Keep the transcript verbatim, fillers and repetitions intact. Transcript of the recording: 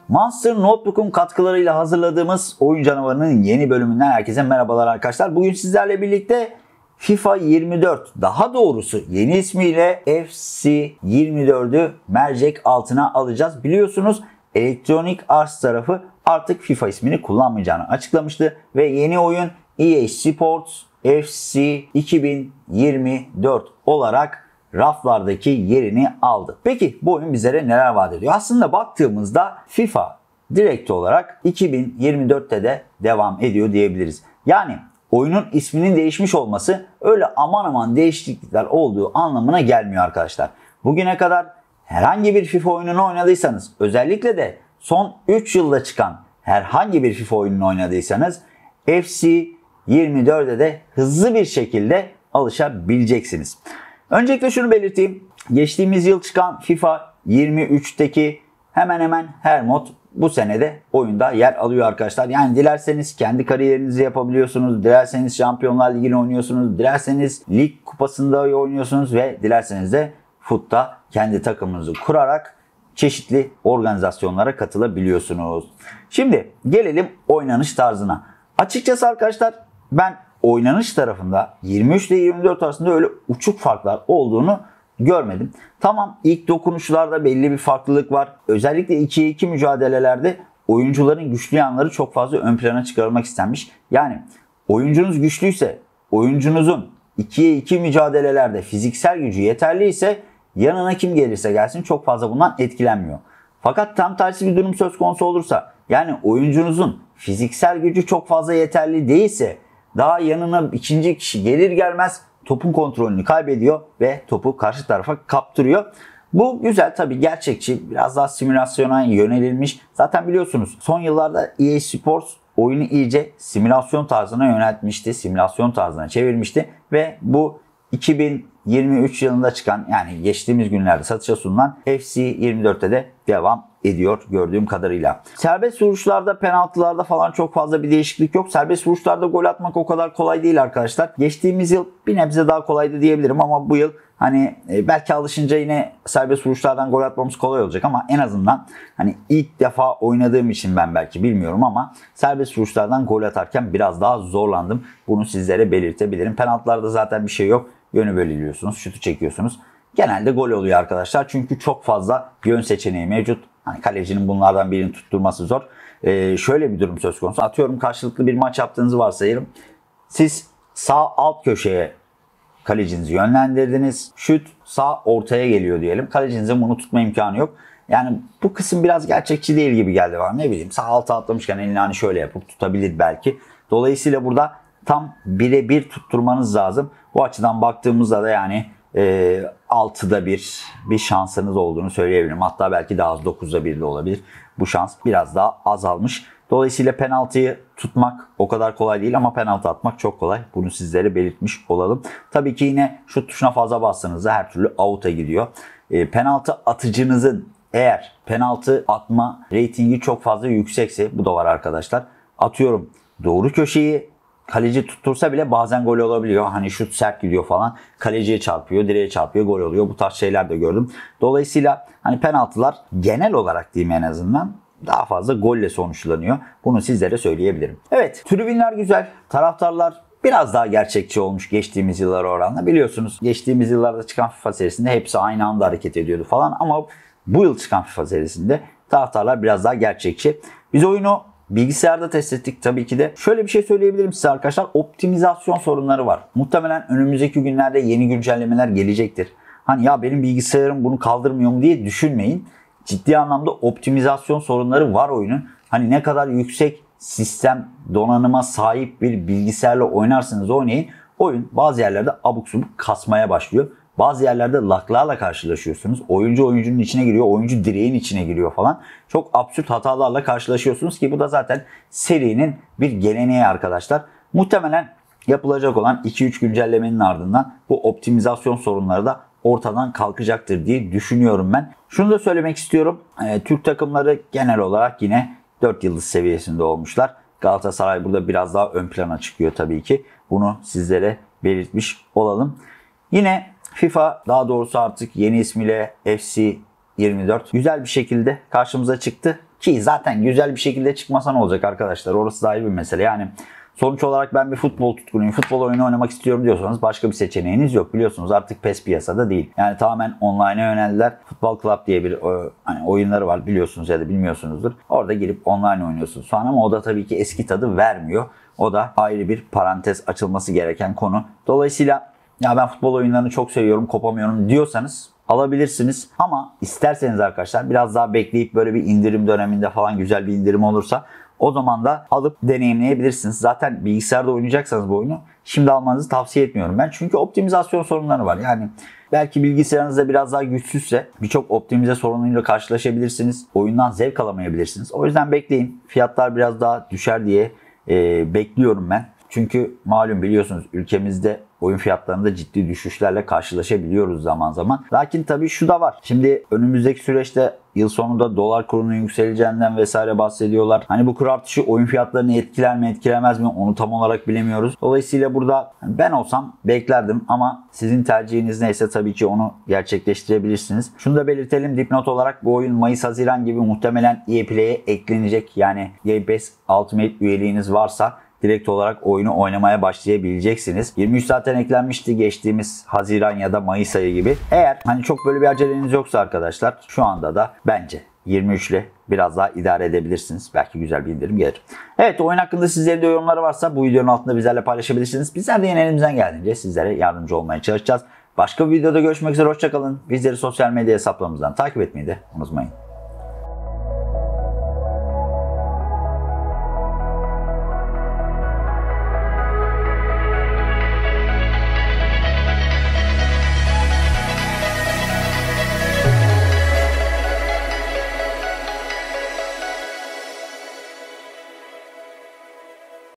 Monster Notebook'un katkılarıyla hazırladığımız Oyun Canavarı'nın yeni bölümünden herkese merhabalar arkadaşlar. Bugün sizlerle birlikte FIFA yirmi dört, daha doğrusu yeni ismiyle F C yirmi dördü mercek altına alacağız. Biliyorsunuz Electronic Arts tarafı artık FIFA ismini kullanmayacağını açıklamıştı ve yeni oyun E A Sports F C iki bin yirmi dört olarak raflardaki yerini aldı. Peki bu oyun bizlere neler vaat ediyor? Aslında baktığımızda FIFA direkt olarak iki bin yirmi dörtte de devam ediyor diyebiliriz. Yani oyunun isminin değişmiş olması öyle aman aman değişiklikler olduğu anlamına gelmiyor arkadaşlar. Bugüne kadar herhangi bir FIFA oyununu oynadıysanız, özellikle de son üç yılda çıkan herhangi bir FIFA oyununu oynadıysanız F C yirmi dörde de hızlı bir şekilde alışabileceksiniz. Öncelikle şunu belirteyim. Geçtiğimiz yıl çıkan FIFA yirmi üçteki hemen hemen her mod bu senede oyunda yer alıyor arkadaşlar. Yani dilerseniz kendi kariyerinizi yapabiliyorsunuz. Dilerseniz Şampiyonlar Ligi'ni oynuyorsunuz. Dilerseniz lig kupasında oynuyorsunuz ve dilerseniz de FUT'ta kendi takımınızı kurarak çeşitli organizasyonlara katılabiliyorsunuz. Şimdi gelelim oynanış tarzına. Açıkçası arkadaşlar ben oynanış tarafında yirmi üç ile yirmi dört arasında öyle uçuk farklar olduğunu görmedim. Tamam, ilk dokunuşlarda belli bir farklılık var. Özellikle ikiye iki mücadelelerde oyuncuların güçlü yanları çok fazla ön plana çıkarılmak istenmiş. Yani oyuncunuz güçlüyse, oyuncunuzun ikiye iki mücadelelerde fiziksel gücü yeterli ise yanına kim gelirse gelsin çok fazla bundan etkilenmiyor. Fakat tam tersi bir durum söz konusu olursa, yani oyuncunuzun fiziksel gücü çok fazla yeterli değilse daha yanına ikinci kişi gelir gelmez topun kontrolünü kaybediyor ve topu karşı tarafa kaptırıyor. Bu güzel, tabii gerçekçi, biraz daha simülasyona yönelilmiş. Zaten biliyorsunuz son yıllarda E A Sports oyunu iyice simülasyon tarzına yöneltmişti. Simülasyon tarzına çevirmişti ve bu iki bin yirmi üç yılında çıkan, yani geçtiğimiz günlerde satışa sunulan F C yirmi dörtte de devam ediyor gördüğüm kadarıyla. Serbest vuruşlarda, penaltılarda falan çok fazla bir değişiklik yok. Serbest vuruşlarda gol atmak o kadar kolay değil arkadaşlar. Geçtiğimiz yıl bir nebze daha kolaydı diyebilirim ama bu yıl hani belki alışınca yine serbest vuruşlardan gol atmamız kolay olacak ama en azından hani ilk defa oynadığım için ben belki bilmiyorum ama serbest vuruşlardan gol atarken biraz daha zorlandım. Bunu sizlere belirtebilirim. Penaltılarda zaten bir şey yok. Yönü belirliyorsunuz, şutu çekiyorsunuz. Genelde gol oluyor arkadaşlar. Çünkü çok fazla yön seçeneği mevcut. Hani kalecinin bunlardan birini tutturması zor. Ee, şöyle bir durum söz konusu. Atıyorum, karşılıklı bir maç yaptığınızı varsayalım. Siz sağ alt köşeye kalecinizi yönlendirdiniz. Şut sağ ortaya geliyor diyelim. Kalecinizin bunu tutma imkanı yok. Yani bu kısım biraz gerçekçi değil gibi geldi bana. Ne bileyim, sağ alta atlamışken elini hani şöyle yapıp tutabilir belki. Dolayısıyla burada tam birebir tutturmanız lazım. Bu açıdan baktığımızda da yani e, altıda bir bir şansınız olduğunu söyleyebilirim. Hatta belki daha az, dokuzda bir de olabilir. Bu şans biraz daha azalmış. Dolayısıyla penaltıyı tutmak o kadar kolay değil ama penaltı atmak çok kolay. Bunu sizlere belirtmiş olalım. Tabii ki yine şut tuşuna fazla bastığınızda her türlü out'a gidiyor. E, penaltı atıcınızın eğer penaltı atma reytingi çok fazla yüksekse, bu da var arkadaşlar. Atıyorum, doğru köşeyi kaleci tuttursa bile bazen gol olabiliyor. Hani şut sert gidiyor falan. Kaleciye çarpıyor, direğe çarpıyor, gol oluyor. Bu tarz şeyler de gördüm. Dolayısıyla hani penaltılar genel olarak diyeyim en azından daha fazla golle sonuçlanıyor. Bunu sizlere söyleyebilirim. Evet, tribünler güzel. Taraftarlar biraz daha gerçekçi olmuş geçtiğimiz yıllara oranla. Biliyorsunuz geçtiğimiz yıllarda çıkan FIFA serisinde hepsi aynı anda hareket ediyordu falan. Ama bu yıl çıkan FIFA serisinde taraftarlar biraz daha gerçekçi. Biz oyunu bilgisayarda test ettik tabii ki de. Şöyle bir şey söyleyebilirim size arkadaşlar. Optimizasyon sorunları var. Muhtemelen önümüzdeki günlerde yeni güncellemeler gelecektir. Hani ya benim bilgisayarım bunu kaldırmıyor mu diye düşünmeyin. Ciddi anlamda optimizasyon sorunları var oyunun. Hani ne kadar yüksek sistem donanıma sahip bir bilgisayarla oynarsanız oynayın, oyun bazı yerlerde abuk subuk kasmaya başlıyor. Bazı yerlerde laglarla karşılaşıyorsunuz. Oyuncu oyuncunun içine giriyor, oyuncu direğin içine giriyor falan. Çok absürt hatalarla karşılaşıyorsunuz ki bu da zaten serinin bir geleneği arkadaşlar. Muhtemelen yapılacak olan iki üç güncellemenin ardından bu optimizasyon sorunları da ortadan kalkacaktır diye düşünüyorum ben. Şunu da söylemek istiyorum. Ee, Türk takımları genel olarak yine dört yıldız seviyesinde olmuşlar. Galatasaray burada biraz daha ön plana çıkıyor tabii ki. Bunu sizlere belirtmiş olalım. Yine FIFA, daha doğrusu artık yeni ismiyle F C yirmi dört güzel bir şekilde karşımıza çıktı. Ki zaten güzel bir şekilde çıkmasa ne olacak arkadaşlar? Orası da ayrı bir mesele. Yani sonuç olarak ben bir futbol tutkunuyum, futbol oyunu oynamak istiyorum diyorsanız başka bir seçeneğiniz yok. Biliyorsunuz artık PES piyasada değil. Yani tamamen online'a yöneldiler. Futbol Club diye bir o, hani oyunları var, biliyorsunuz ya da bilmiyorsunuzdur. Orada girip online oynuyorsunuz falan ama o da tabii ki eski tadı vermiyor. O da ayrı bir parantez açılması gereken konu. Dolayısıyla ya ben futbol oyunlarını çok seviyorum, kopamıyorum diyorsanız alabilirsiniz. Ama isterseniz arkadaşlar biraz daha bekleyip böyle bir indirim döneminde falan güzel bir indirim olursa o zaman da alıp deneyimleyebilirsiniz. Zaten bilgisayarda oynayacaksanız bu oyunu şimdi almanızı tavsiye etmiyorum ben. Çünkü optimizasyon sorunları var. Yani belki bilgisayarınızda biraz daha güçsüzse birçok optimize sorunuyla karşılaşabilirsiniz. Oyundan zevk alamayabilirsiniz. O yüzden bekleyin. Fiyatlar biraz daha düşer diye e, bekliyorum ben. Çünkü malum biliyorsunuz ülkemizde oyun fiyatlarında ciddi düşüşlerle karşılaşabiliyoruz zaman zaman. Lakin tabii şu da var. Şimdi önümüzdeki süreçte yıl sonunda dolar kurunun yükseleceğinden vesaire bahsediyorlar. Hani bu kur artışı oyun fiyatlarını etkiler mi etkilemez mi onu tam olarak bilemiyoruz. Dolayısıyla burada ben olsam beklerdim ama sizin tercihiniz neyse tabii ki onu gerçekleştirebilirsiniz. Şunu da belirtelim dipnot olarak bu oyun Mayıs-Haziran gibi muhtemelen E A Play'e eklenecek. Yani Game Pass Ultimate üyeliğiniz varsa direkt olarak oyunu oynamaya başlayabileceksiniz. yirmi üç zaten eklenmişti geçtiğimiz Haziran ya da Mayıs ayı gibi. Eğer hani çok böyle bir aceleniz yoksa arkadaşlar şu anda da bence yirmi üç ile biraz daha idare edebilirsiniz. Belki güzel bir indirim gelir. Evet, oyun hakkında sizlerin de yorumları varsa bu videonun altında bizlerle paylaşabilirsiniz. Bizler de yine elimizden geldiğince sizlere yardımcı olmaya çalışacağız. Başka bir videoda görüşmek üzere, hoşçakalın. Bizleri sosyal medya hesaplarımızdan takip etmeyi de unutmayın.